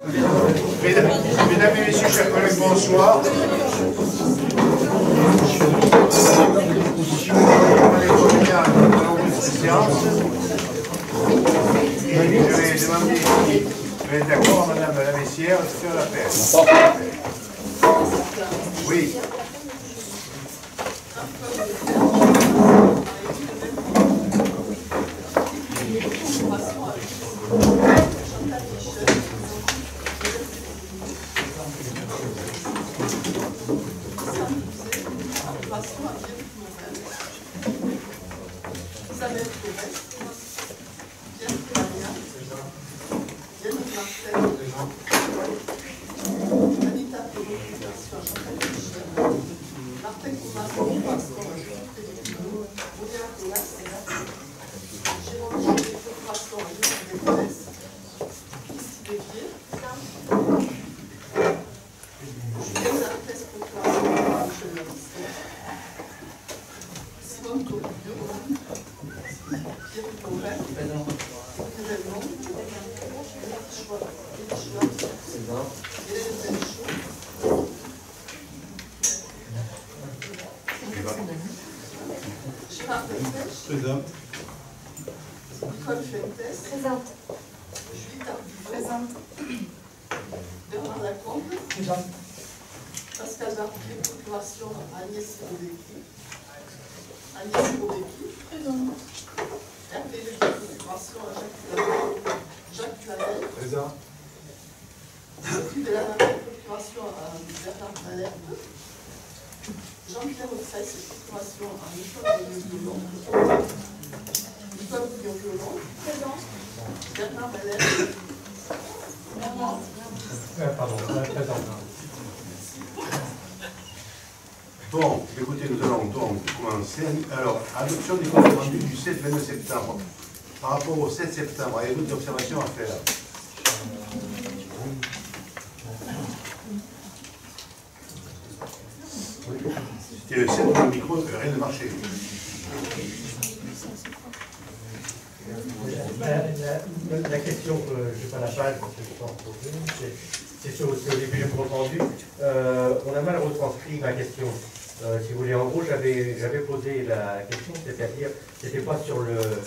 Mesdames et messieurs, chers collègues, bonsoir. Si vous allez revenir à notre séance, je vais demander si vous êtes d'accord, madame la Messière, de faire l'appel. Oui. Présente. Nicole Fuentes. Présente. Julie Tardifo. Présente. Bernard Lacombe. Présente. Pascal Barbier, procuration Agnès Rodecki. Agnès Rodecki. Présente. Hervé Léger, procuration à Jacques Clavel. Présent. Sophie Bellanaville, procuration à Bernard Malherbe. Jean-Pierre Oxès, procuration à Nicole Bouillon-Violon. Nicole Bouillon-Violon. Présente. Bernard Malherbe. Pardon, présent. Bon, écoutez, nous allons donc commencer. Alors, adoption des comptes rendus du 7-22 septembre. Par rapport au 7 septembre, avez-vous d'autres observations à faire? C'était le 7, le micro, rien ne marchait. La question, je n'ai pas la page, parce que je pense que c'est sur le début du compte rendu. On a mal retranscrit ma question. Si vous voulez, en gros, j'avais posé la question, c'est-à-dire, c'était pas sur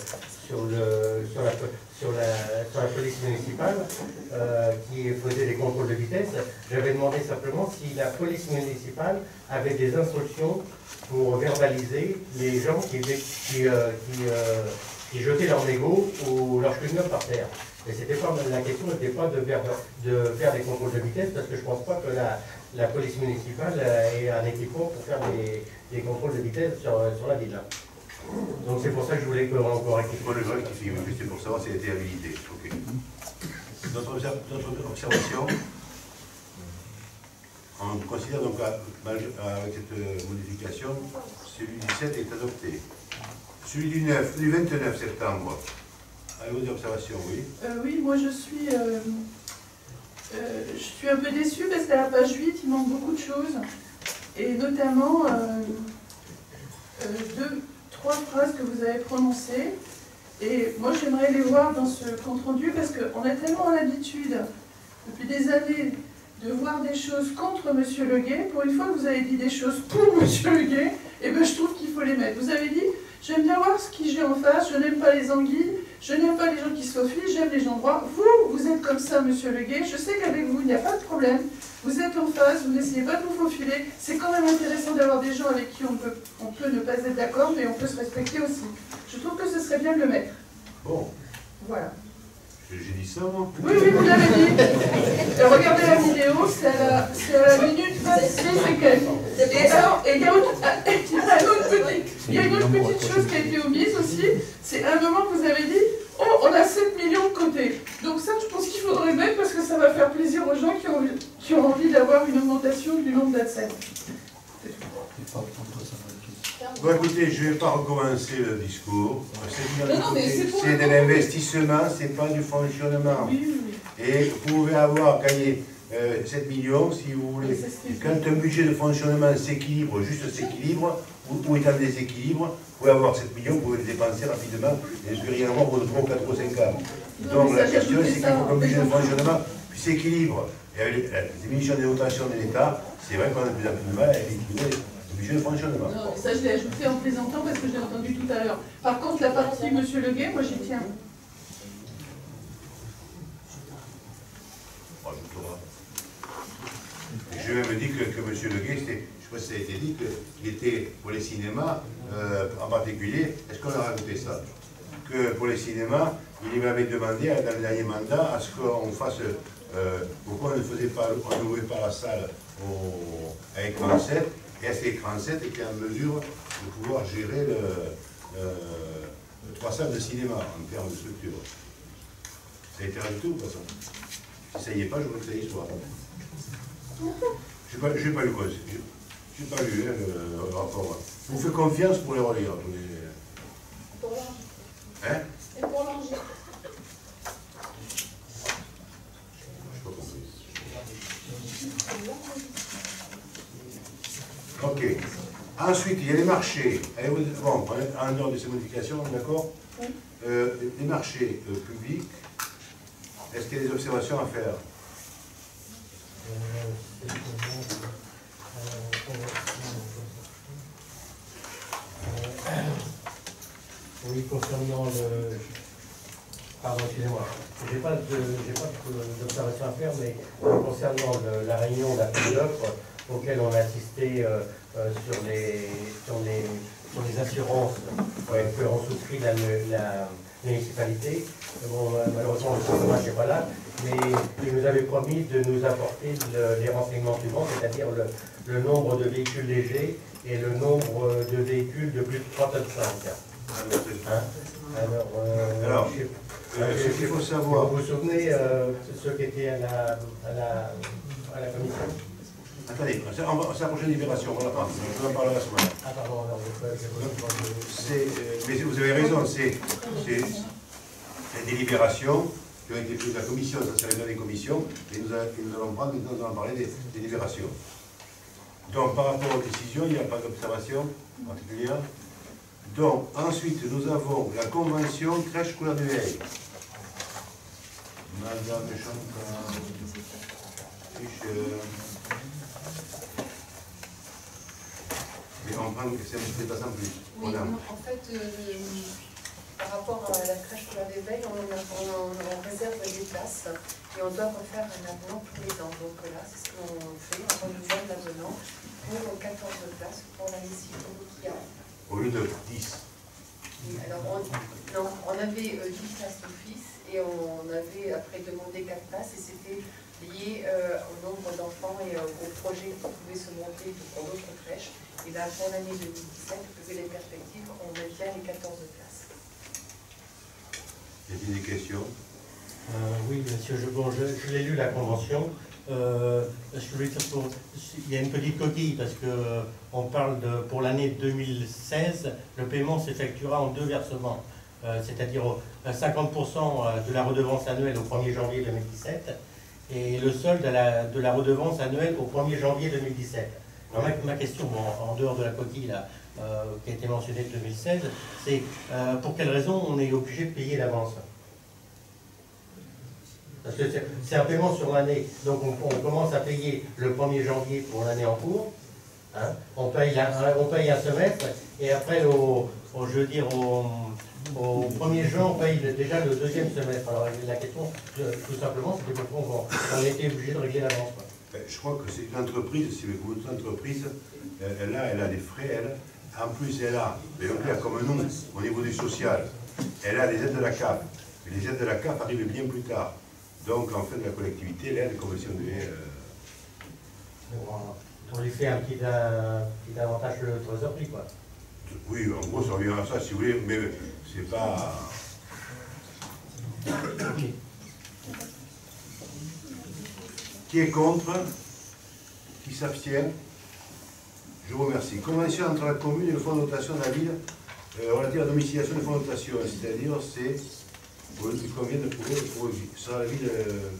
la police municipale qui faisait des contrôles de vitesse. J'avais demandé simplement si la police municipale avait des instructions pour verbaliser les gens qui jetaient leur mégot ou leur chewing-gum par terre. Et la question n'était pas de faire des contrôles de vitesse, parce que je ne pense pas que la police municipale ait un équipement pour faire des contrôles de vitesse sur la ville. Donc c'est pour ça que je voulais qu'on rectifie. Pour le rectifier, mais juste pour savoir si elle était habilitée. Ok. D'autres observations? On considère donc avec cette modification, celui du 7 est adopté. Celui du 29 septembre. Avez-vous des observations? Oui. Oui, moi je suis un peu déçue parce qu'à la page 8, il manque beaucoup de choses. Et notamment 3 phrases que vous avez prononcées. Et moi j'aimerais les voir dans ce compte-rendu parce qu'on a tellement l'habitude, depuis des années, de voir des choses contre M. Leguet. Pour une fois que vous avez dit des choses pour M. Leguet, et ben je trouve qu'il faut les mettre. Vous avez dit, j'aime bien voir ce qui j'ai en face, je n'aime pas les anguilles, je n'aime pas les gens qui se faufilent, j'aime les gens droits. Vous êtes comme ça, M. Leguet. Je sais qu'avec vous, il n'y a pas de problème. Vous êtes en face, vous n'essayez pas de vous faufiler. C'est quand même intéressant d'avoir des gens avec qui on peut ne pas être d'accord, mais on peut se respecter aussi. Je trouve que ce serait bien de le mettre. Bon. Voilà. J'ai dit ça, moi? Oui, vous l'avez dit. Regardez la vidéo, c'est à la minute 26 et quelques. Et alors, il y a une autre petite chose qui a été omise aussi, c'est à un moment que vous avez dit, oh, on a 7 millions de côté. Donc ça, je pense qu'il faudrait mettre parce que ça va faire plaisir aux gens qui ont envie d'avoir une augmentation du nombre d'ADSEM. Bon, écoutez, je ne vais pas recommencer le discours. C'est de l'investissement, ce n'est pas du fonctionnement. Et vous pouvez avoir gagné 7 millions, si vous voulez. Quand un budget de fonctionnement s'équilibre, juste s'équilibre, ou est en déséquilibre, vous pouvez avoir 7 millions, vous pouvez les dépenser rapidement, et ne rien avoir pour 3, 4 ou 5 ans. Donc la question, c'est qu'il faut qu'un budget de fonctionnement puis s'équilibre. Et avec la diminution des dotations de l'État, c'est vrai qu'on a de plus en plus de mal à équilibrer le budget de fonctionnement. Non, ça je l'ai ajouté en plaisantant parce que je l'ai entendu tout à l'heure. Par contre, la partie Monsieur Leguet, moi j'y tiens. Je vais me dire que M. Leguet, je ne sais pas si ça a été dit, qu'il était pour les cinémas, en particulier, est-ce qu'on a rajouté ça? Que pour les cinémas, il m'avait demandé dans le dernier mandat à ce qu'on fasse, pourquoi on ne faisait pas, on n'ouvrait pas la salle à écran 7, et à cet écran 7 était en mesure de pouvoir gérer le 3 salles de cinéma en termes de structure. Ça a été rajouté ou pas ça? Si ça y est pas, je veux que ça y soit. Je n'ai pas lu quoi. Je n'ai pas lu le rapport. Je vous fais confiance pour les relire. Pour l'Angers. Hein? Et pour l'Angers. Ok. Ensuite, il y a les marchés. Allez, bon, en dehors de ces modifications, d'accord? Oui. Les marchés publics, est-ce qu'il y a des observations à faire? Oui, concernant le... Pardon, excusez-moi. J'ai pas d'observation à faire, mais concernant la réunion d'appel d'offres auquel on a assisté sur les assurances que on souscrit la municipalité. Bon, malheureusement, le chômage n'est pas là, mais il nous avait promis de nous apporter les renseignements suivants, c'est-à-dire le nombre de véhicules légers et le nombre de véhicules de plus de 3,5 tonnes. Hein? Alors, ce qu'il faut savoir... Vous vous souvenez ceux qui étaient à la commission? Attendez, c'est la prochaine libération, on va la prendre. On en parlera la semaine. Ah pardon, alors mais vous avez raison, c'est des délibérations qui ont été prises de la commission, ça c'est réunion des commissions, et nous allons prendre, maintenant nous allons parler des délibérations. Donc par rapport aux décisions, il n'y a pas d'observation particulière. Donc ensuite nous avons la convention crèche couleur du Veil. Madame Chantal, Fischer. Mais on prend que c'est pas simple. Oui, en fait, par rapport à la crèche couleur d'éveil, on réserve des places et on doit refaire un avenant tous les ans. Donc là, c'est ce qu'on fait, on renouvelle l'avenant pour 14 places pour l'année ci. Au lieu de 10. Oui, alors on avait 10 places d'office et on avait après demandé 4 places et c'était lié au nombre d'enfants et au projet qui pouvait se monter pour d'autres crèches. Et là, pour l'année 2017, vu les perspectives, on maintient les 14 places. Y a-t-il des questions? Oui, monsieur, je l'ai lu la convention. Je voulais dire il y a une petite coquille parce que on parle pour l'année 2016, le paiement s'effectuera en 2 versements, c'est-à-dire 50% de la redevance annuelle au 1er janvier 2017 et le solde de la redevance annuelle au 1er janvier 2017. Alors ma question, en dehors de la coquille là, qui a été mentionnée de 2016, c'est pour quelle raison on est obligé de payer d'avance? Parce que c'est un paiement sur l'année, donc on commence à payer le 1er janvier pour l'année en cours, hein, on paye un semestre, et après, au 1er juin, on paye déjà le 2e semestre. Alors la question, tout simplement, c'était pourquoi on était obligé de régler l'avance. Je crois que c'est une entreprise, si vous voulez, une entreprise, elle a des frais, elle. En plus, elle a, mais comme nous, au niveau du social, elle a les aides de la CAF. Mais les aides de la CAF arrivent bien plus tard. Donc, en fait, la collectivité, elle a des conventions de... On lui fait un petit avantage de trésorerie, quoi. Oui, en gros, ça revient à ça, si vous voulez, mais c'est pas... Qui est contre? Qui s'abstient? Je vous remercie. Convention entre la commune et le fonds de dotation de la ville relative à la domiciliation des fonds de dotation, c'est-à-dire c'est... Il convient de trouver sur la ville,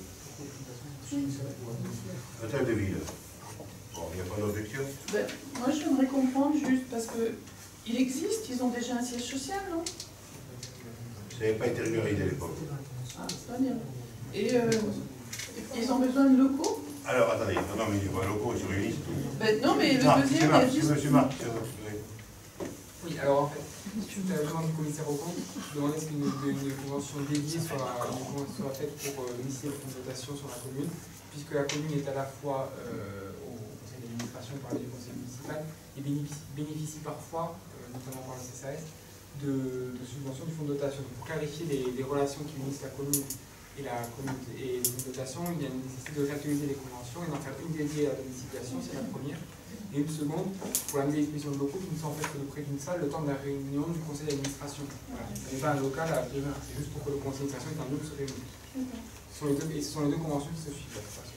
un tel de ville. Bon, il n'y a pas d'objection. Ben, moi, j'aimerais comprendre juste parce que il existe, ils ont déjà un siège social, non? Ça n'avait pas été régularisé à l'époque. Ah, c'est pas bien. Et Ils ont besoin de locaux? Alors, attendez, non, mais les locaux, ils se réunissent tous. Ben, non, mais le Marc, deuxième, c'est il y a Monsieur Marc. Oui, alors en fait, suite à la demande du commissaire au compte, je demandais ce qu'une convention dédiée soit faite pour initier les dotations sur la commune, puisque la commune est à la fois au conseil d'administration par du conseil municipal et bénéficie parfois, notamment par le CCAS, de subventions du fonds de dotation. Donc, pour clarifier les relations qui unissent la commune et le fonds de dotation, il y a une nécessité de réactualiser les conventions et d'en faire une dédiée à la domiciliation, c'est la première. Et une seconde, pour amener l'exposition de locaux qui ne sont en fait que près d'une salle le temps de la réunion du conseil d'administration. Voilà. Ce n'est pas un local à demeure, c'est juste pour que le conseil d'administration ait un lieu où se réunir. Et ce sont les deux conventions qui se suivent.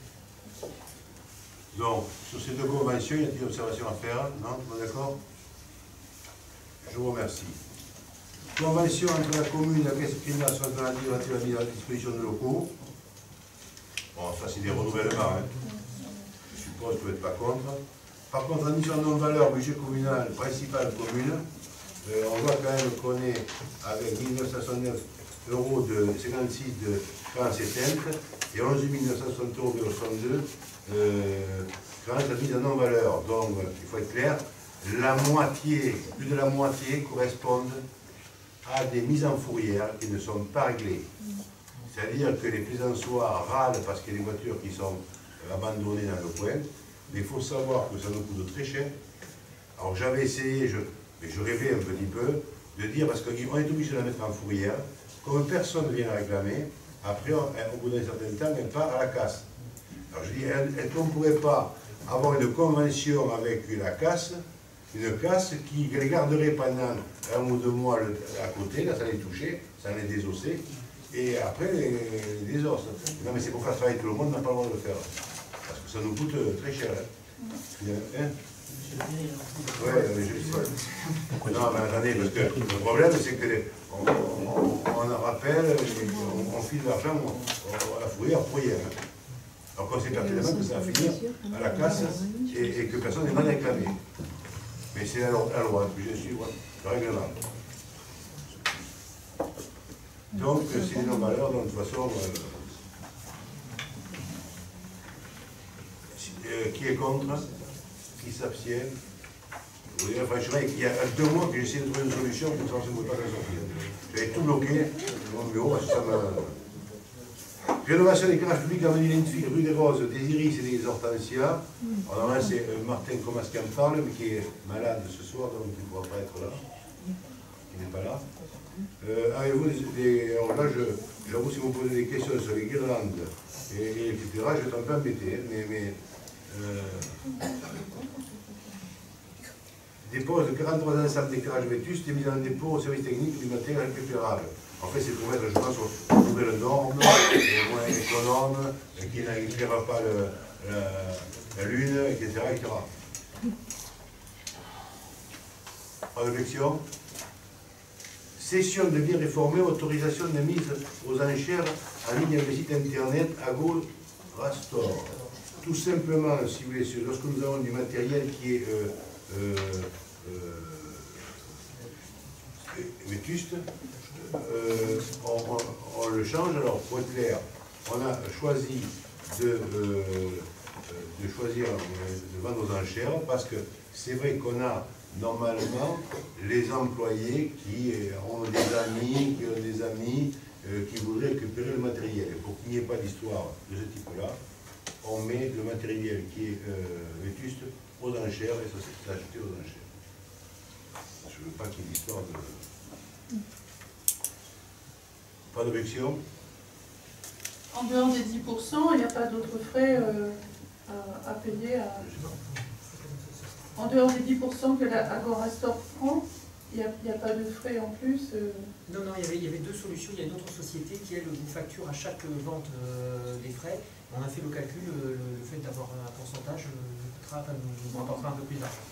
Donc, sur ces deux conventions, il y a des observations à faire? Non? Tout le monde d'accord? Je vous remercie. Convention entre la commune et la caisse primaire sur la relative à la mise à disposition de locaux. Bon, ça c'est des renouvellements, hein. Je suppose que vous n'êtes pas contre. Par contre, admission non-valeur, budget communal, principal commune, on voit quand même qu'on est avec 1969 euros de 56 de France et Tente et 11 960 euros de 62 France la mise en non-valeur. Donc, il faut être clair, la moitié, plus de la moitié correspondent à des mises en fourrière qui ne sont pas réglées. C'est-à-dire que les plaisançois râlent parce qu'il y a des voitures qui sont abandonnées dans le coin. Mais il faut savoir que ça nous coûte très cher. Alors j'avais essayé, mais je rêvais un petit peu, de dire, parce qu'on est obligé de la mettre en fourrière, comme personne ne vient la réclamer, après, au bout d'un certain temps, elle part à la casse. Alors je dis, est-ce qu'on ne pourrait pas avoir une convention avec la casse, une casse qui les garderait pendant 1 ou 2 mois à côté, là ça les touchait, ça les désossait, et après les désosses. Non mais c'est pour faire travailler tout le monde, on n'a pas le droit de le faire. Parce que ça nous coûte très cher. Hein? Ouais, mais je sais. Non, mais attendez, parce que le problème, c'est que on rappelle, on file l'argent à la fourrière pour hier. Alors qu'on sait pertinemment que ça va finir à la casse et que personne n'est pas réclamé. Mais c'est la loi, je suis le règlement. Donc, c'est une non-valeur, donc de toute façon. Qui est contre? Qui s'abstient? Franchement, il y a 2 mois que j'ai essayé de trouver une solution, puis je ne pouvais pas la sortir. J'avais tout bloqué, mon bureau, parce que ça me... Rénovation des éclairage public, avenue Lentefil, rue des Roses, des Iris et des Hortensias. Alors là, c'est Martin Comas qui en parle, mais qui est malade ce soir, donc il ne pourra pas être là. Il n'est pas là. Avez-vous alors là, j'avoue, si vous me posez des questions sur les guirlandes, et etc., je vais être un peu embêté, mais dépose de 43 ensembles d'éclairage vétustes et mise en dépôt au service technique du matériel récupérable. En fait, c'est pour mettre, je pense, aux nouvelles normes, moins économes, qui n'éclairent pas la lune, etc., etc. Pas d'objection? Cession de biens réformés, autorisation de mise aux enchères en ligne avec le site internet Agorastore. Tout simplement, si vous voulez, lorsque nous avons du matériel qui est vétuste, on le change. Alors, pour être clair, on a choisi de vendre aux enchères parce que c'est vrai qu'on a normalement les employés qui ont des amis qui voudraient récupérer le matériel. Et pour qu'il n'y ait pas d'histoire de ce type-là, on met le matériel qui est vétuste aux enchères et ça s'est acheté aux enchères. Je ne veux pas qu'il y ait d'histoire de... Pas d'objection? En dehors des 10%, il n'y a pas d'autres frais à payer En dehors des 10% que la Agorastore prend, il n'y a pas de frais en plus Non, il y avait 2 solutions. Il y a une autre société qui, elle, vous facture à chaque vente des frais. On a fait le calcul, le fait d'avoir un pourcentage nous rapportera un peu plus d'argent.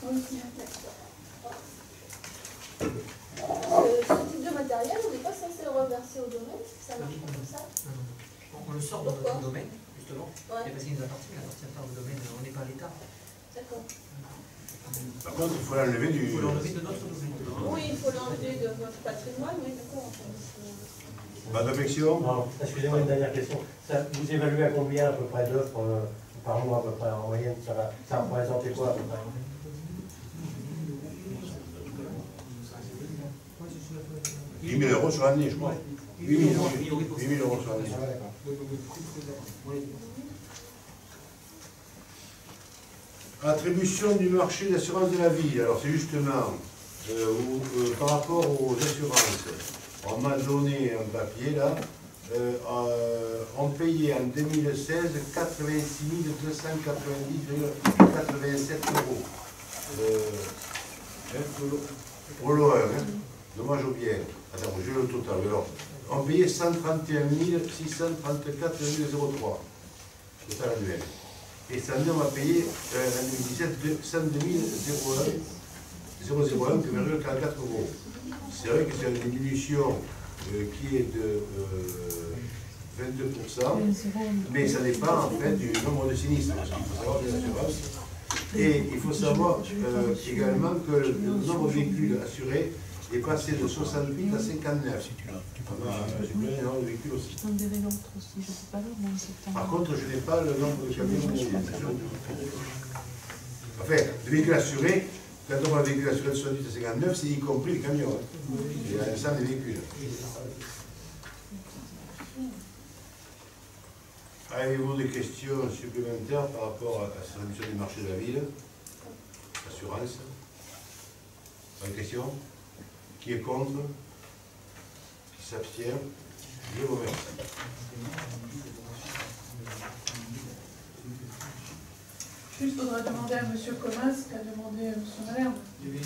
Ce type de matériel, on n'est pas censé le reverser au domaine? Ça marche pas comme ça? Non. On le sort de notre domaine, justement. Ouais. Parce qu'il nous appartient, il appartient pas au domaine, on n'est pas l'État. D'accord. Par contre, il faut l'enlever du... Il faut l'enlever de notre domaine. Oui, il faut l'enlever de votre patrimoine, oui, d'accord. Pas d'objection? Non, excusez-moi, une dernière question. Ça, vous évaluez à combien à peu près d'offres par mois à peu près en moyenne? Ça représente quoi à peu près? 10 000 euros sur l'année, je crois. 8 000 euros sur l'année. Ah, d'accord. Attribution du marché d'assurance de la vie. Alors c'est justement par rapport aux assurances. On m'a donné un papier là. On payait en 2016 86 290,87 euros. Pour l'horreur, hein, dommage au bien. Attends, j'ai le total. Alors, on payait 131 634,03 total annuel. Et cette année, on va payer en 2017 102 001,44 euros. C'est vrai que c'est une diminution qui est de 22%, mais ça dépend en fait du nombre de sinistres, parce qu'il faut savoir les assurances. Et il faut savoir également que le nombre de véhicules assurés est passé de 68 à 59. On a supprimé le nombre de véhicules aussi. Par contre, je n'ai pas le nombre de camions. Enfin, de véhicules assurés, quand on a un véhicule assuré de 68 à 59, c'est y compris les camions. Hein. Il y a l'ensemble des véhicules. Avez-vous des questions supplémentaires par rapport à cette réduction du marché de la ville? Assurance? Pas de questions? Qui est contre? Qui s'abstient? Je vous remercie. Juste, il faudra demander à M. Comas qu'a demandé M. Malherbe.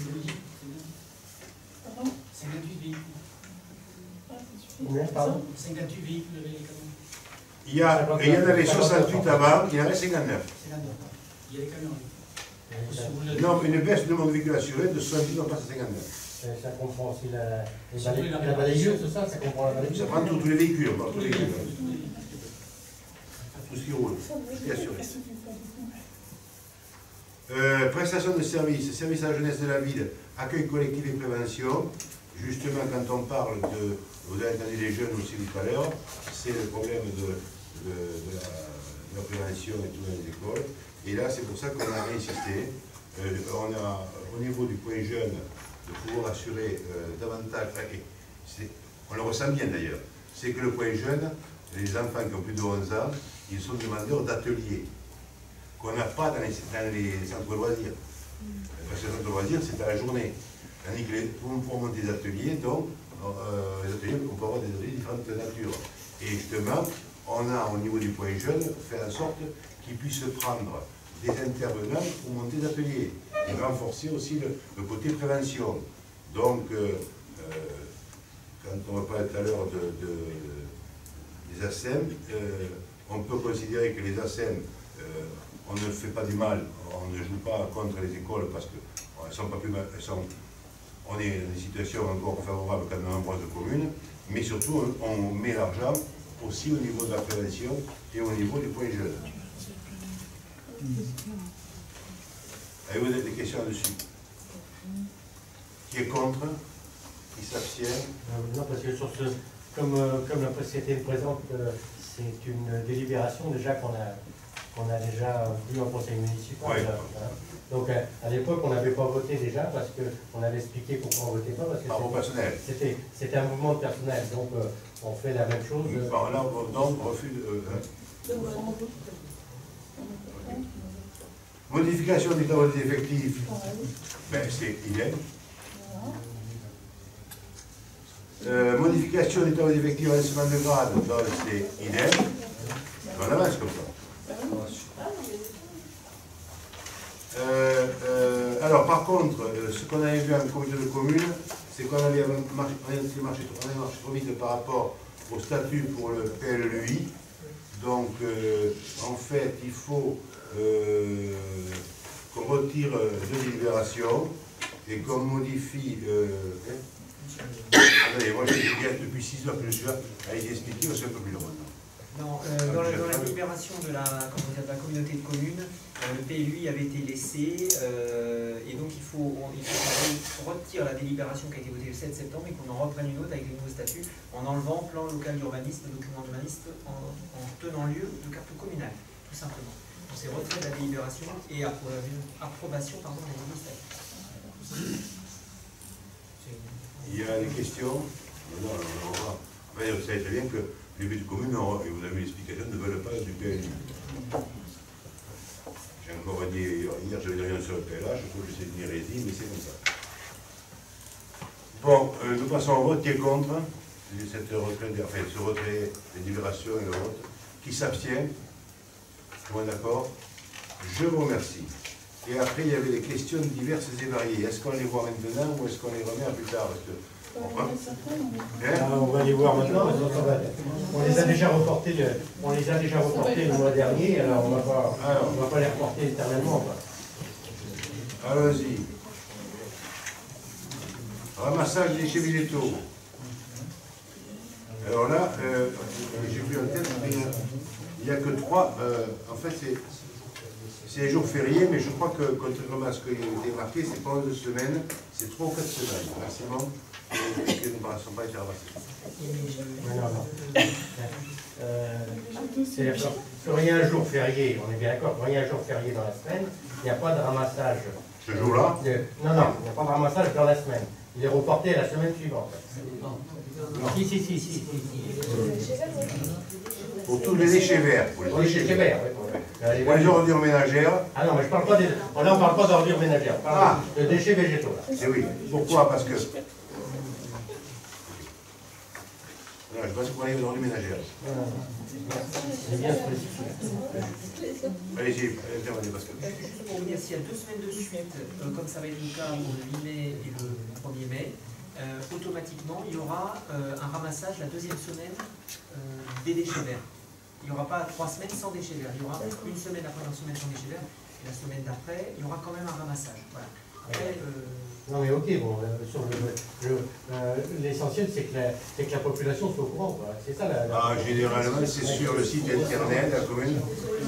Pardon? 58 véhicules. Ah, ça suffit. Combien, pardon? 58 véhicules, les camions. Il y en avait 68 avant, il y en avait 59. 59. Il y a les camions. Non, une baisse de mon véhicule assuré de 70, on passe à 59. Ça comprend aussi la balayeuse, c'est ça? Ça comprend la balayeuse? Ça prend tous les véhicules, on parle tous les véhicules. Tout ce qui roule, tout ce qui est assuré. Prestation de services, service à la jeunesse de la ville, accueil collectif et prévention. Justement, quand on parle de, vous avez entendu les jeunes aussi tout à l'heure, c'est le problème de la prévention et tout dans les écoles. Et là, c'est pour ça qu'on a insisté. On a, au niveau du point jeune, de pouvoir assurer davantage, on le ressent bien d'ailleurs, c'est que le point jeune, les enfants qui ont plus de 11 ans, ils sont demandeurs d'ateliers, qu'on n'a pas dans les centres de loisirs. Parce que les centres de loisirs, c'est à la journée. Tandis que pour monter des ateliers, donc, les ateliers, on peut avoir des ateliers de différentes natures. Et justement, on a au niveau du point jeune fait en sorte qu'ils puissent prendre des intervenants pour monter des ateliers et renforcer aussi le côté prévention. Donc, quand on va parler tout à l'heure des ASEM, on peut considérer que les ASEM, on ne fait pas du mal, on ne joue pas contre les écoles parce qu'elles sont pas plus mal, on est dans une situation encore favorable qu'à de nombreuses communes, mais surtout on met l'argent aussi au niveau de la prévention et au niveau du point jeune. Avez-vous des questions là-dessus? Qui est contre? Qui s'abstient? Non, parce que sur ce, comme la société le présente, c'est une délibération déjà qu'on a déjà vu en conseil municipal. Ouais. Donc à l'époque, on n'avait pas voté déjà parce qu'on avait expliqué pourquoi on ne votait pas. Parce que par vos personnel. C'était un mouvement de personnel, donc on fait la même chose. Par là, donc, refus de... Modification du tableau des effectifs, ben, c'est idem. Modification du tableau d'effectifs en semaine de grade, c'est idem. On avance comme ça. Alors par contre, ce qu'on avait vu en comité de commune, c'est qu'on avait marché trop vite par rapport au statut pour le PLUI. Donc en fait, il faut qu'on retire deux délibérations et qu'on modifie. Attendez, moi je viens depuis 6 heures que je suis là à les expliquer, c'est un peu plus long maintenant. Non, dans la délibération de la communauté de communes, le PLUI avait été laissé, et donc il faut qu'on retire la délibération qui a été votée le 7 septembre et qu'on en reprenne une autre avec les nouveaux statuts en enlevant plan local d'urbanisme, document d'urbanisme, en tenant lieu de carte communale, tout simplement. Donc c'est retrait de la délibération et approbation des nouveaux statuts. Il y a des questions? Non, on va. Enfin, vous savez très bien que les villes communes, et vous avez l'explication, ne veulent pas du PLU. J'ai encore dit hier, j'avais rien sur le PLH, je trouve que c'est une hérésie, mais c'est comme ça. Bon, nous passons au vote. Qui est contre cette retrait, enfin, ce retrait des libérations et le vote? Qui s'abstient? Tout le monde d'accord? Je vous remercie. Et après, il y avait des questions diverses et variées. Est-ce qu'on les voit maintenant ou est-ce qu'on les remet à plus tard? Parce que, on va les voir maintenant. On les a déjà reportés le mois dernier, alors on ne va pas les reporter éternellement. Allons-y. Ramassage des déchets végétaux. Alors là, j'ai vu en tête, mais il n'y a que 3. En fait, c'est les jours fériés, mais je crois que, contrairement à ce qui a été marqué, c'est pas 11 semaines, c'est 3 ou 4 semaines maximum, et que nous ne sont pas été ramassés. C'est-à-dire qu'il y a un jour férié, on est bien d'accord, quand il y a un jour férié dans la semaine, il n'y a pas de ramassage. Ce jour-là? Non, il n'y a pas de ramassage dans la semaine. Il est reporté à la semaine suivante. Si. Pour tous les déchets verts. Pour les déchets verts, oui. Pour les ordures ménagères. Ah non, mais je parle pas des... Là, on ne parle pas d'ordures ménagères, on parle de déchets végétaux. Eh oui. Pourquoi? Parce que... Non, je pense qu'on arrive aux ordures ménagères. C'est bien spécifique. Allez-y, intervenez, parce que... Pour vous dire, s'il y a 2 semaines de suite, comme ça va être le cas pour le 8 mai et le 1er mai, automatiquement, il y aura un ramassage la 2e semaine des déchets verts. Il n'y aura pas 3 semaines sans déchets verts. Il y aura une semaine après, une semaine sans déchets verts, et la semaine d'après, il y aura quand même un ramassage. Voilà. Après, non mais ok, bon, l'essentiel c'est que la population soit au courant, voilà. C'est ça généralement, c'est sur le site internet de la commune.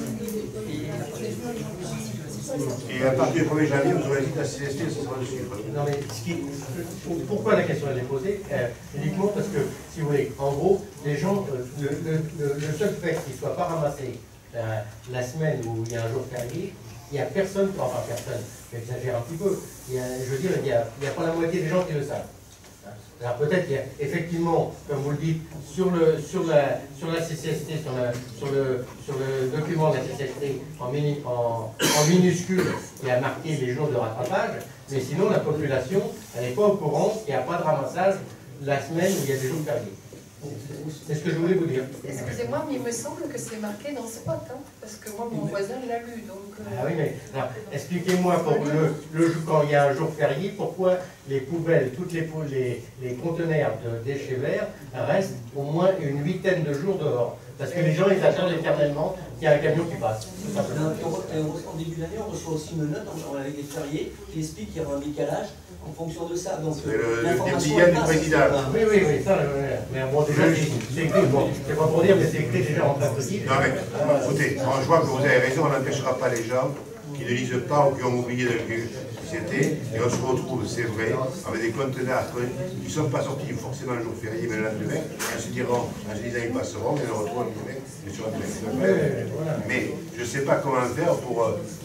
Et à partir du 1er janvier, vous aurez dit la CST, ce sera dessus. Non mais pourquoi la question elle est posée? Uniquement parce que, si vous voulez, en gros, les gens, le seul fait qu'ils ne soient pas ramassés la semaine où il y a un jour férié, il n'y a personne, enfin personne, j'exagère un petit peu, je veux dire, il n'y a pas la moitié des gens qui le savent. Alors peut-être qu'il y a effectivement, comme vous le dites, sur la CCST, sur le document de la CCST en minuscule, il y a marqué les jours de rattrapage, mais sinon la population, elle n'est pas au courant qu'il n'y a pas de ramassage la semaine où il y a des jours fériés. C'est ce que je voulais vous dire. Excusez-moi, mais il me semble que c'est marqué dans ce spot, parce que moi, mon voisin l'a lu, donc... Ah oui, mais expliquez-moi, quand il y a un jour férié, pourquoi les poubelles, toutes les conteneurs de déchets verts restent au moins une 8aine de jours dehors. Parce que les gens, ils attendent éternellement qu'il y a un camion qui passe. En début d'année, on reçoit aussi une note avec les fériés qui explique qu'il y aura un décalage en fonction de ça. Donc, c'est le dixième du président. Oui, ça, mais bon, déjà, c'est écrit, bon, c'est pas pour dire, mais c'est écrit déjà en pratique. Non, mais écoutez, je vois que vous avez raison, on n'empêchera pas les gens qui ne lisent pas ou qui ont oublié de lire. Et on se retrouve, c'est vrai, avec des conteneurs qui ne sont pas sortis forcément le jour férié, mais le lendemain, et on se diront, en se disant ils passeront, mais on retrouve le lendemain, mais sur lendemain. Mais je ne sais pas comment faire pour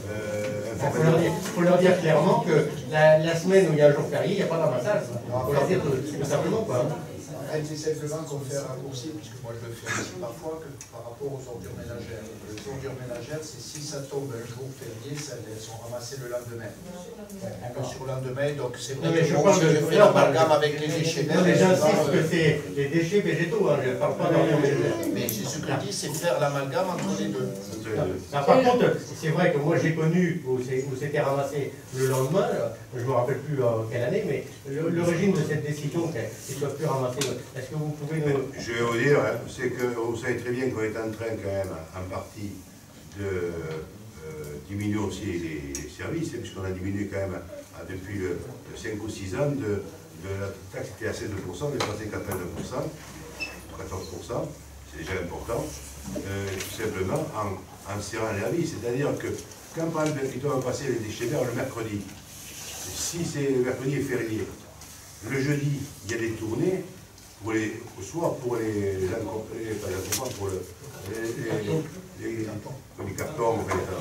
il faut leur dire clairement que la semaine où il y a un jour férié, il n'y a pas de ramassage. Il faut leur dire tout simplement quoi. C'est simplement qu'on fait un raccourci, puisque moi je le fais aussi parfois, que par rapport aux ordures ménagères. Les ordures ménagères, c'est si ça tombe un jour férié, elles sont ramassées le lendemain. Sur le lendemain, donc c'est vrai que bon, si je fais l'amalgame avec les déchets verts... Mais j'insiste que c'est les déchets végétaux, je ne parle pas d'ordures ménagères. Mais c'est ce que je dis, c'est faire l'amalgame entre les deux. Par contre, c'est vrai que moi j'ai connu où c'était ramassé le lendemain, je ne me rappelle plus quelle année, mais l'origine de cette décision qu'ils ne soient plus ramassés, est-ce que vous pouvez nous... Je vais vous dire, c'est que vous savez très bien qu'on est en train quand même, en partie, de diminuer aussi les services, puisqu'on a diminué quand même depuis 5 ou 6 ans de la taxe qui était à 16%, on est passé qu'à 13%, 14%. c'est déjà important, tout simplement en serrant la vie. C'est-à-dire que quand par exemple ils doivent passer les déchets verts le mercredi, si le mercredi est férié, le jeudi il y a des tournées, soit pour les cartons,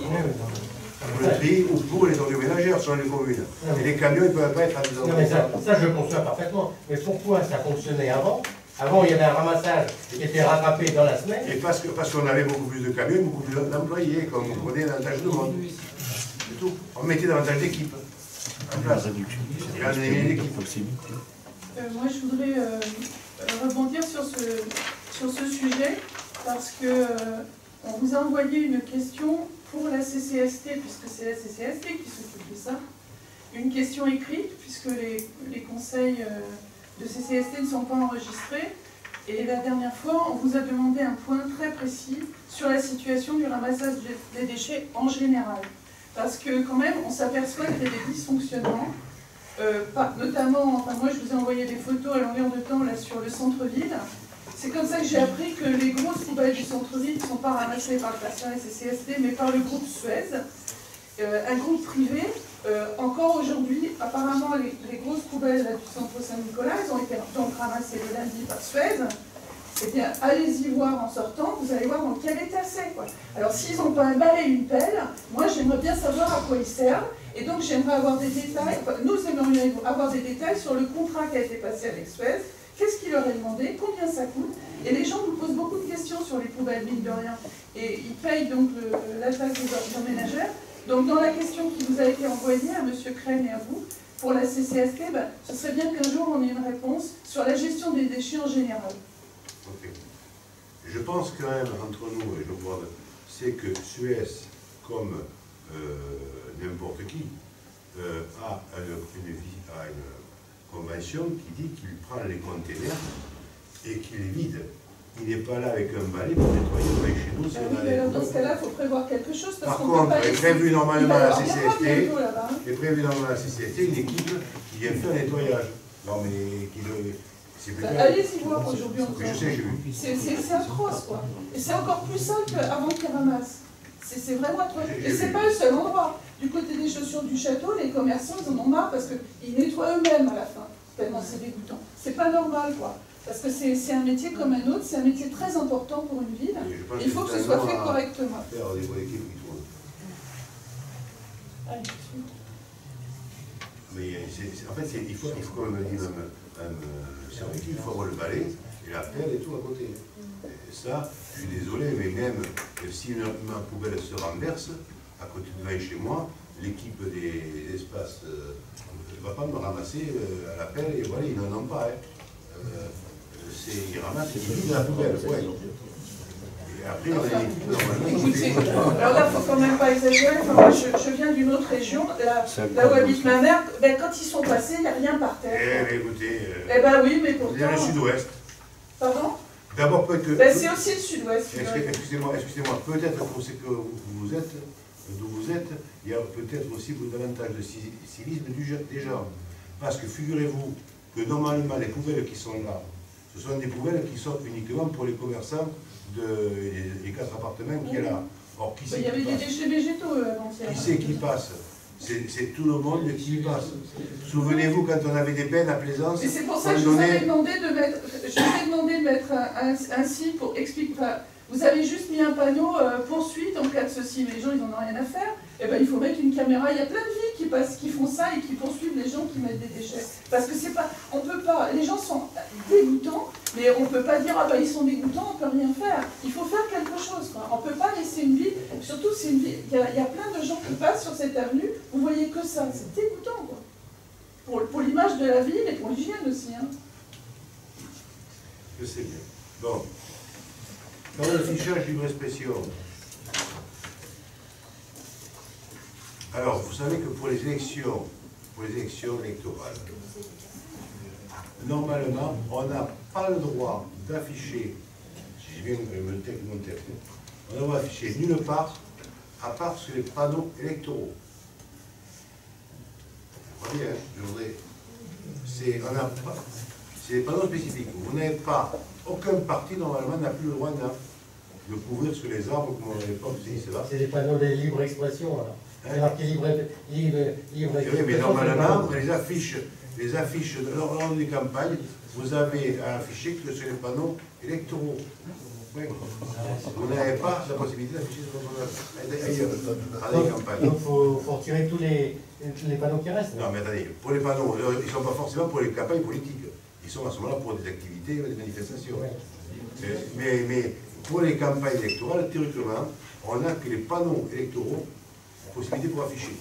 pour le tri ou pour les ordures ménagères sur les communes. Et les camions ne peuvent pas être à des endroits. Non, mais ça je conçois parfaitement. Mais pourquoi ça fonctionnait avant? Avant, il y avait un ramassage qui était rattrapé dans la semaine. Et parce qu'on avait beaucoup plus de camions, beaucoup plus d'employés, comme on prenait davantage de monde. C'est tout. On mettait davantage d'équipes en place. Et on avait une équipe. Moi, je voudrais rebondir sur ce sujet, parce que on vous a envoyé une question pour la CCST, puisque c'est la CCST qui s'occupe de ça. Une question écrite, puisque les conseils de CCST ne sont pas enregistrés. Et la dernière fois, on vous a demandé un point très précis sur la situation du ramassage des déchets en général. Parce que quand même, on s'aperçoit qu'il y a des dysfonctionnements. Notamment, enfin moi je vous ai envoyé des photos à longueur de temps là sur le centre-ville. C'est comme ça que j'ai appris que les grosses poubelles du centre-ville ne sont pas ramassées par le personnel CCST, mais par le groupe Suez, un groupe privé. Encore aujourd'hui, apparemment les grosses poubelles là, du centre Saint-Nicolas, elles ont été donc ramassées le lundi par Suez. Eh bien, allez-y voir en sortant, vous allez voir dans quel état c'est, quoi. Alors, s'ils n'ont pas un balai et une pelle, moi, j'aimerais bien savoir à quoi ils servent. Et donc, j'aimerais avoir des détails, enfin, nous aimerions avoir des détails sur le contrat qui a été passé avec Suez. Qu'est-ce qu'il leur est demandé? Combien ça coûte? Et les gens nous posent beaucoup de questions sur les poubelles, mine de rien. Et ils payent donc la taxe des ordures ménagères. Donc, dans la question qui vous a été envoyée à M. Crène et à vous, pour la CCST, ce serait bien qu'un jour, on ait une réponse sur la gestion des déchets en général. Okay. Je pense quand même, entre nous, et je vois, c'est que Suez, comme n'importe qui, a une convention qui dit qu'il prend les containers et qu'il les vide. Il n'est pas là avec un balai pour nettoyer chez nous. Si on a alors dans ce cas-là, il faut prévoir quelque chose. Par contre, il est prévu normalement à la CCST, une équipe qui vient faire un nettoyage. Non mais qui le... Allez-y voir aujourd'hui encore. Je sais, j'ai vu. C'est atroce, quoi. Et c'est encore plus simple qu'avant qu'ils ramassent. C'est vraiment atroce. Et c'est pas le seul endroit. Du côté des chaussures du château, les commerçants, ils en ont marre parce qu'ils nettoient eux-mêmes à la fin. Tellement c'est dégoûtant. C'est pas normal, quoi. Parce que c'est un métier comme un autre, c'est un métier très important pour une ville. Il faut que ce soit fait correctement. Mais en fait, il faut quand même dire il faut avoir le balai et la pelle et tout à côté. Et ça, je suis désolé, mais même si ma poubelle se renverse, à côté de chez moi, l'équipe des espaces ne va pas me ramasser à la pelle, et voilà, ils n'en ont pas. Ils ramassent la poubelle, ouais. Et après, on a une équipe normalement. Alors là, il ne faut quand même pas exagérer. Enfin, moi, je viens d'une autre région, là où habite ma mère. Ben, quand ils sont passés, il n'y a rien par terre. Eh bien, écoutez. Eh ben oui, mais pourtant. C'est le sud-ouest. Pardon? D'abord, peut-être que. Ben, c'est aussi le sud-ouest. Excusez-moi, peut-être que c'est que vous êtes, d'où vous êtes, il y a peut-être aussi davantage de civisme des gens. Parce que figurez-vous que normalement, les poubelles qui sont là, ce sont des poubelles qui sont uniquement pour les commerçants des 4 appartements qu'il y a là. Or, qui il y avait des déchets végétaux avant-hier. Qui c'est qui passe? C'est tout le monde qui y passe. Souvenez-vous quand on avait des bennes à Plaisance. Et c'est pour ça que je vous avais demandé de mettre, un signe pour expliquer. Enfin, vous avez juste mis un panneau poursuite en cas de ceci, mais les gens ils n'en ont rien à faire. Et ben il faut mettre une caméra. Il y a plein de villes qui font ça et qui poursuivent les gens qui mettent des déchets. Parce que c'est pas, on peut pas. Les gens sont dégoûtants, mais on peut pas dire ah ben ils sont dégoûtants, on peut rien faire. Il faut faire quelque chose, quoi. On peut pas laisser une ville. Surtout c'est une ville. Il y a plein de gens qui passent sur cette avenue. Vous voyez que ça, c'est dégoûtant, quoi. Pour l'image de la ville et pour l'hygiène aussi. Hein. Je sais bien. Bon. Dans le fichage livre-expression. Alors, vous savez que pour les élections électorales, normalement, on n'a pas le droit d'afficher, si je viens mon texte, on n'a le droit d'afficher nulle part, à part sur les panneaux électoraux. Vous voyez, hein, on n'a pas. c'est des panneaux spécifiques. Vous n'avez pas, aucun parti normalement n'a plus le droit de couvrir sur les arbres comme à l'époque, c'est des panneaux de libre expression, alors. Alors qu'il libre expression. Mais normalement, les affiches lors des campagnes, vous avez à afficher que sur les panneaux électoraux. Oui. Vous n'avez pas la possibilité d'afficher ailleurs, dans les campagnes. Donc il faut retirer tous les panneaux qui restent. Non, mais attendez, pour les panneaux, ils ne sont pas forcément pour les campagnes politiques. Ils sont à ce moment-là pour des activités, des manifestations. Oui. Mais pour les campagnes électorales, théoriquement, on n'a que les panneaux électoraux, possibilité pour afficher.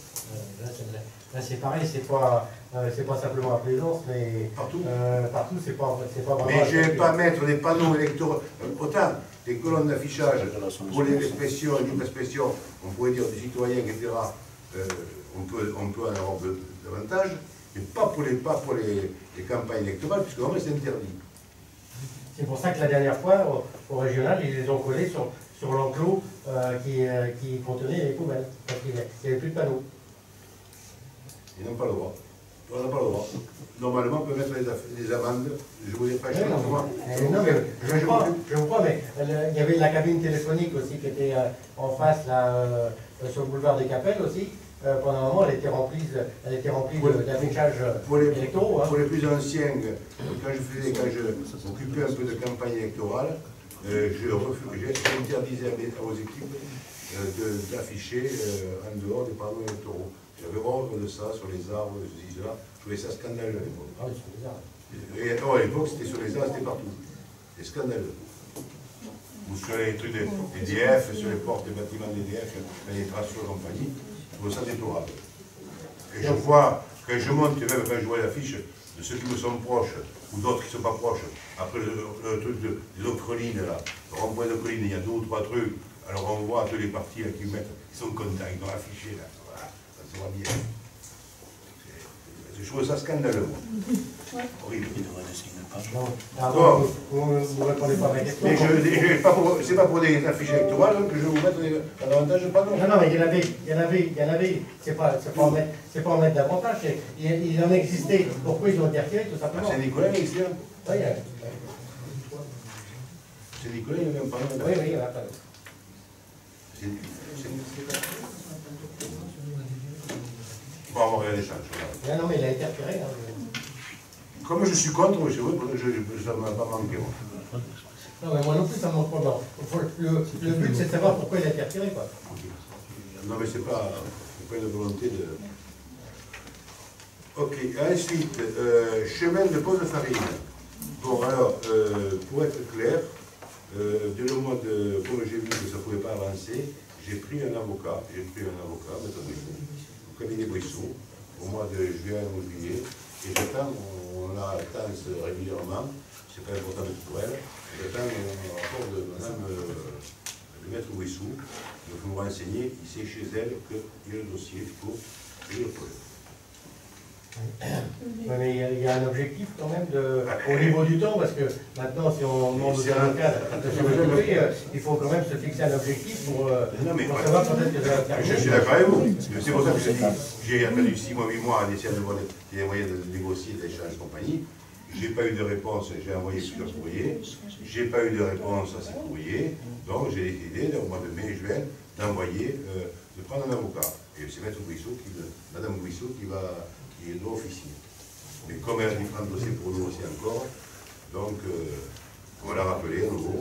Là c'est pareil, c'est pas simplement à Plaisance, mais partout, c'est pas vraiment. Mais je ne vais pas mettre des panneaux électoraux. Autant des colonnes d'affichage pour les expressions, les expressions, on pourrait dire des citoyens, etc. On peut en avoir davantage, mais pas pour les campagnes électorales, puisque vraiment c'est interdit. C'est pour ça que la dernière fois, au régional, ils les ont collés sur l'enclos qui contenait les poubelles, parce qu'il n'y avait plus de panneaux. Ils n'ont pas le droit. On n'a pas le droit. Normalement, on peut mettre des amendes. Je ne vous ai pas acheté. Non, mais je vous crois, mais il y avait la cabine téléphonique aussi qui était en face, là, sur le boulevard des Capelles aussi. Pendant un moment, elle était remplie d'affichages électoraux. Pour les plus anciens, quand je m'occupais un peu de campagne électorale, j'interdisais aux équipes d'afficher en dehors des panneaux électoraux. J'avais ordre de ça, sur les arbres, ceci, cela. Je trouvais ça scandaleux à l'époque. Ah oui, sur les arbres. Et à l'époque, c'était sur les arbres, c'était partout. C'était scandaleux. Ou sur les trucs d'EDF, sur les portes des bâtiments d'EDF, les tractions et compagnie, je trouve ça déplorable. Et je vois, quand je monte, même quand je vois l'affiche de ceux qui me sont proches, ou d'autres qui ne sont pas proches, après le truc des autres collines, là, le rond-point de colline, il y a 2 ou 3 trucs, alors on voit tous les partis là, qui sont contents, ils ont affiché là. Bien. Je trouve ça scandaleux. Horrible. Vous ne répondez pas à ma question. Mais c'est pas pour des affiches électorales que je vais vous mettre un avantage de panneau. Non, mais il y en avait. C'est pas en mettre davantage. Il en existait. Pourquoi ils ont été retirés, tout simplement? C'est Nicolas qui existe. Oui, c'est Nicolas, il y avait un panneau. Oui, il y avait un panneau. Bon, on va regarder ça. Non, mais il a été retiré. Comme je suis contre, ça ne m'a pas manqué. Moi. Non, mais moi non plus, ça ne manque pas. Le but, c'est de savoir pourquoi il a été retiré. Quoi. Non, mais c'est pas une volonté de... Ok, ensuite, chemin de pose de farine. Bon, alors, pour être clair, dès le mois de... Comme j'ai vu que ça ne pouvait pas avancer, j'ai pris un avocat, Maître Brisseau, au cabinet Brisseau, au mois de juin ou juillet, et j'attends, on la tasse régulièrement, c'est pas important pour elle, j'attends un rapport de madame le maître Brisseau, donc vous me renseignez, il sait chez elle qu'il y a le dossier pour le problème. Mais il y a un objectif quand même au niveau du temps, parce que maintenant, si on demande aux avocats de se retrouver, il faut quand même se fixer un objectif pour savoir quand est-ce que ça va faire. Je suis d'accord avec vous. C'est pour ça que je dis, j'ai attendu 6 mois, 8 mois à essayer de voir des moyens de négocier, d'échanger et compagnie. Je n'ai pas eu de réponse, j'ai envoyé plusieurs courriers. Je n'ai pas eu de réponse à ces courriers, donc j'ai décidé, au mois de mai, juin, d'envoyer, de prendre un avocat. Et c'est Maître Brisseau, Madame Brisseau, qui doit officier. Mais comme elle a différents dossiers pour nous aussi encore, donc on va la rappeler à nouveau.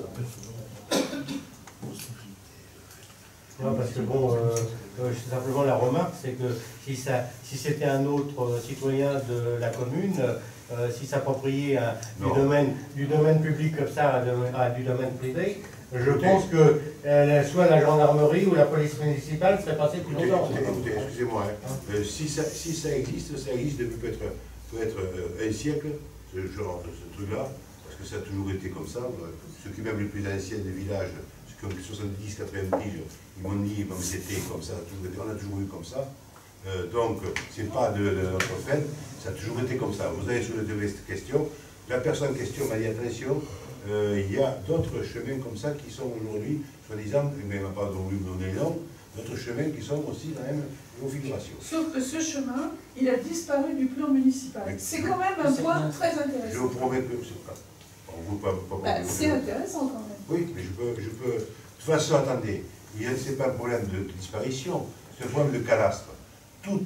Non, parce que bon, simplement la remarque, c'est que si c'était un autre citoyen de la commune, s'il s'appropriait du domaine public comme ça du domaine privé, je pense que soit la gendarmerie ou la police municipale serait passée plus longtemps. Écoutez, excusez-moi, si ça existe depuis peut-être un siècle, ce truc-là, parce que ça a toujours été comme ça. Ceux qui même les plus anciens des villages, ceux qui ont 70-80 piges, ils m'ont dit, c'était comme ça, on a toujours eu comme ça. Donc, c'est pas de notre fait, ça a toujours été comme ça. Vous avez soulevé cette question, la personne en question m'a dit, attention, il y a d'autres chemins comme ça qui sont aujourd'hui, soi-disant, mais elle m'a pas voulu me donner le nom, d'autres chemins qui sont aussi dans la même configuration. Sauf que ce chemin, il a disparu du plan municipal. Oui. C'est quand même un point très Je intéressant. vous promets que c'est pas. On vous pas C'est intéressant quand même. Oui, mais je peux. De toute façon, attendez, ce n'est pas un problème de disparition, c'est un problème de cadastre. Tout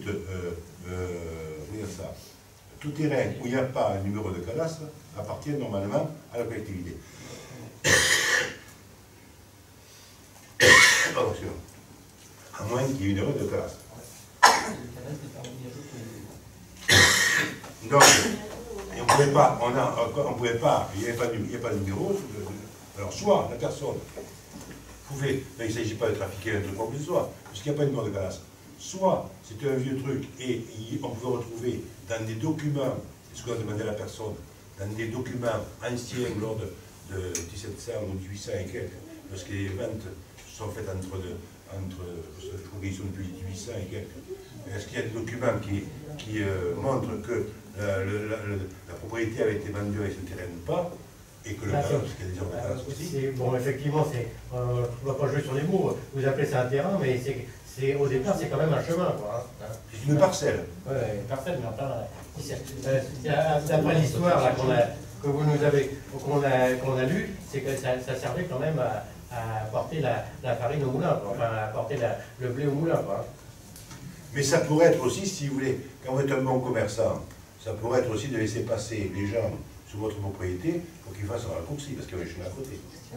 terrain où il n'y a pas un numéro de cadastre appartient normalement à la collectivité. Attention. À moins qu'il y ait une erreur de cadastre. Donc, on ne pouvait pas, il n'y a pas de numéro. Alors, soit la personne pouvait, il ne s'agit pas de trafiquer un truc quoi que ce soit, puisqu'il n'y a pas de numéro de cadastre. Soit c'était un vieux truc et on pouvait retrouver dans des documents, ce qu'on a demandé à la personne, dans des documents anciens lors de 1700 ou 1800 et quelques, parce que les ventes sont faites entre je crois qu'ils sont depuis 1800 et quelques. Est-ce qu'il y a des documents qui montrent que la propriété avait été vendue avec ce terrain ou pas, et que le cadastre, parce qu'il y a des ordres de cadastre aussi. Bon, effectivement, on ne va pas jouer sur les mots, vous appelez ça un terrain, mais au départ, c'est quand même un chemin, quoi. C'est une parcelle. Oui, une parcelle, mais enfin, d'après l'histoire là, qu'on a lue, c'est que ça servait quand même à porter la farine au moulin, quoi. Enfin à porter le blé au moulin, quoi. Mais ça pourrait être aussi, si vous voulez, quand vous êtes un bon commerçant, ça pourrait être aussi de laisser passer les gens sur votre propriété pour qu'ils fassent un raccourci, parce qu'il y a un chemin à côté.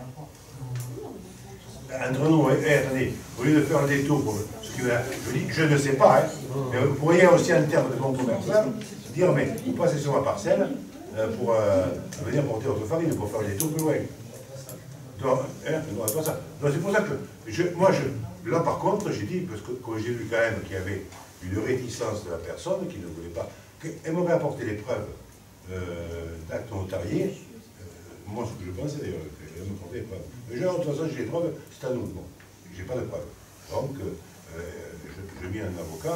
Entre nous, attendez, au lieu de faire un détour pour ce qui je dis, je ne sais pas, hein, mais vous pourriez aussi, en termes de bon commerçant, dire, mais vous passez sur ma parcelle pour venir porter votre farine, pour faire un détour plus loin. Donc, pas ça. Donc c'est pour ça que, là par contre, j'ai dit, parce que quand j'ai vu quand même qu'il y avait une réticence de la personne qui ne voulait pas, qu'elle m'aurait apporté les preuves d'actes notariés, moi ce que je pensais d'ailleurs, qu'elle me portait les preuves. Mais de toute façon, j'ai les preuves, c'est à nous. Bon, j'ai pas de preuves. Donc, je mets un avocat.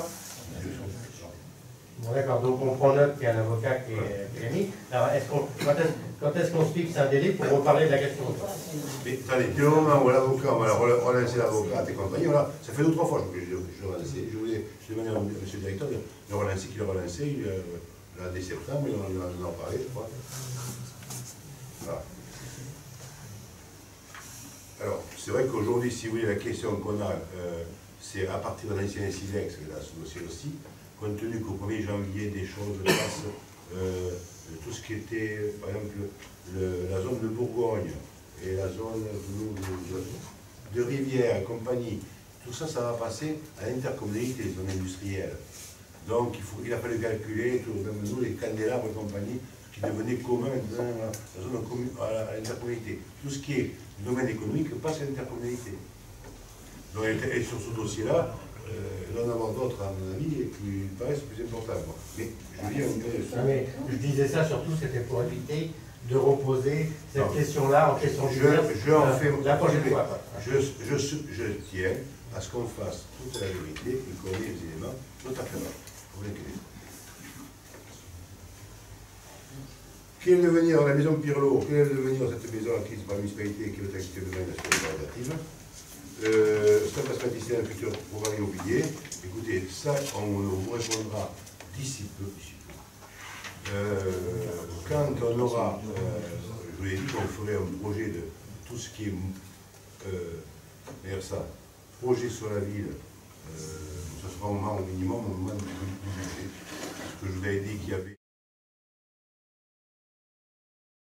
Bon, d'accord, donc on prend note qu'il y a un avocat qui est mis. Alors, quand est-ce qu'on se fixe un délai pour reparler de la question? Mais attendez, du moment où l'avocat m'a relancé l'avocat et compagnie, voilà, ça fait 2 ou 3 fois que je l'ai relancé. Je demandé à M. le directeur de le relancer, qu'il l'a relancé, là, dès septembre, on en parlait, je crois. Voilà. Alors, c'est vrai qu'aujourd'hui, si vous voulez, la question qu'on a, c'est à partir de l'ancien Silex, dans ce dossier aussi, compte tenu qu'au 1er janvier, des choses passent, tout ce qui était, par exemple, la zone de Bourgogne et la zone de Rivière et compagnie, tout ça, ça va passer à l'intercommunalité, les zones industrielles. Donc, il a fallu calculer, même nous, les candélabres et compagnie, qui devenaient communs dans la zone à l'intercommunalité. Tout ce qui est domaine économique passe à l'intercommunalité. Donc, et sur ce dossier-là, il en avoir d'autres, à mon avis, et qui paraissent plus importants. Mais je dis un peu... Mais je disais ça surtout, c'était pour éviter de reposer cette question-là en question de la prochaine fois. Je tiens à ce qu'on fasse toute la vérité et qu'on ait les éléments tout à fait bas. Quel est le devenir de la maison Pirlo? Quel est le devenir de cette maison acquise par la municipalité qui est actuellement une association relative? Ça va se pâtisser dans le futur programme immobilier. Écoutez, ça, on vous répondra d'ici peu. Quand on aura, je vous ai dit qu'on ferait un projet de tout ce qui est, d'ailleurs ça, projet sur la ville, ça sera au minimum au moment du budget. Parce que je vous avais dit qu'il y avait